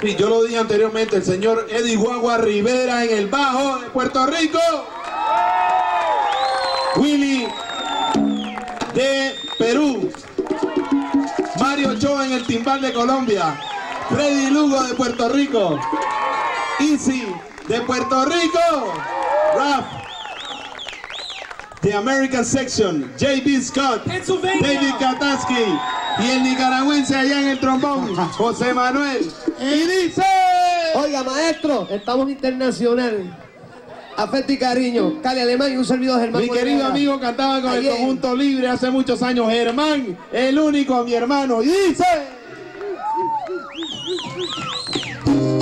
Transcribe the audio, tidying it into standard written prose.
Y yo lo dije anteriormente, el señor Eddie Guagua Rivera en el bajo de Puerto Rico. Willy de Perú. Mario Ochoa en el timbal de Colombia. Freddy Lugo de Puerto Rico. Easy de Puerto Rico. Raf de American Section. J.B. Scott. David Katansky. Y el nicaragüense allá en el trombón, José Manuel. Y dice... Oiga, maestro, estamos internacional. Afecto y cariño, Cali Alemán y un servidor Germán. Mi querido amigo cantaba con el conjunto Libre hace muchos años. Germán, el único, mi hermano. Y dice...